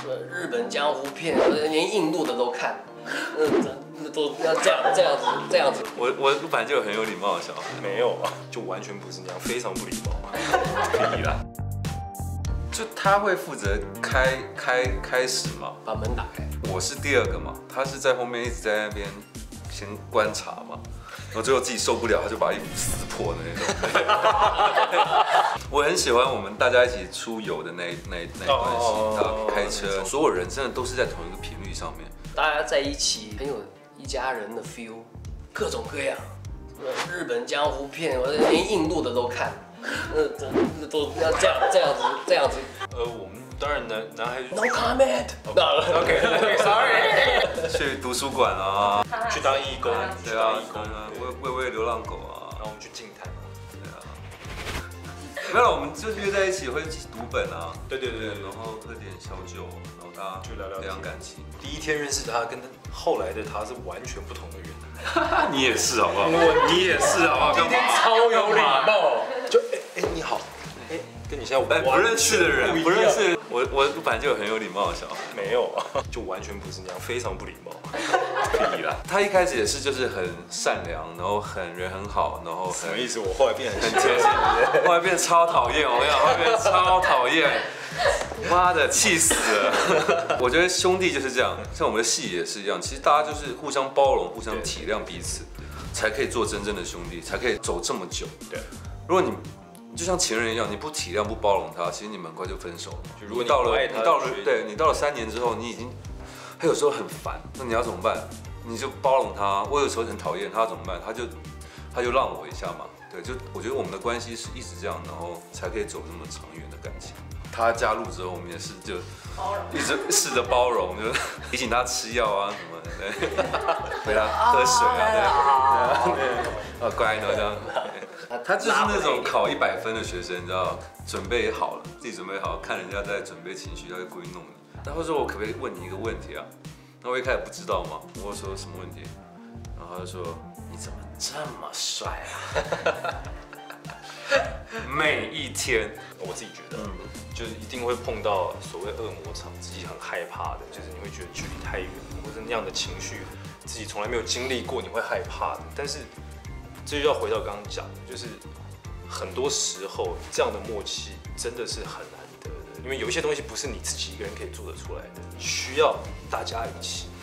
日本江湖片，连印度的都看，都要这样子。 我本来就有很有礼貌的小孩， 没有啊，就完全不是那样，非常不礼貌。 可以啦。就他会负责开始嘛， 把门打开。 我是第二个嘛，他是在后面一直在那边先观察嘛，然后最后自己受不了，他就把衣服撕破的那种。我很喜欢我们大家一起出游的那段戏，他开车，所有人真的都是在同一个频率上面， 大家在一起很有一家人的 feel， 各种各样，日本江湖片，连印度的都看。都要这样子。 我们当然男孩 No comment。 OK sorry。 去图书馆啊， 去当义工， 对啊，义工啊，喂流浪狗啊， 然后我们去净滩嘛。 对啊。没有，我们就约在一起会一起读本啊， 对， 然后喝点小酒，然后大家就聊培养感情。 第一天认识他，跟后来的他是完全不同的人。 你也是好不好？你也是好不好？ 今天超有礼貌，就你好，跟你现在不认识的人，不认识。我本来就有很有礼貌的小孩， 没有啊，就完全不是那样，非常不礼貌。 可以啦。他一开始也是就是很善良，然后人很好，然后什么意思？我后来变很贴心，后来变超讨厌，我跟你讲，后来变超讨厌。妈的，气死了！我觉得兄弟就是这样，像我们的戏也是一样，其实大家就是互相包容、互相体谅彼此，才可以做真正的兄弟，才可以走这么久。 对， 如果你就像情人一样，你不体谅、不包容他，其实你们很快就分手了。 就如果你到了3年之后，你已经他有时候很烦，那你要怎么办？你就包容他。我有时候很讨厌他，怎么办？他就让我一下嘛。对，就我觉得我们的关系是一直这样，然后才可以走这么长远的感情。他加入之后，我们也是就一直试着包容，就提醒他吃药啊什么的，对，陪他喝水啊，对，乖呢这样。他就是那种考100分的学生，你知道，准备好了，自己准备好，看人家在准备情绪，他就故意弄你。他会说：“我可不可以问你一个问题啊？”那我一开始不知道嘛，我说什么问题，然后他就说：“你怎么这么帅啊？”每一天， 我自己觉得，就是一定会碰到所谓恶魔场，自己很害怕的，就是你会觉得距离太远，或者那样的情绪自己从来没有经历过，你会害怕的。但是这就要回到刚刚讲的，就是很多时候这样的默契真的是很难得的，因为有一些东西不是你自己一个人可以做得出来的，需要大家一起。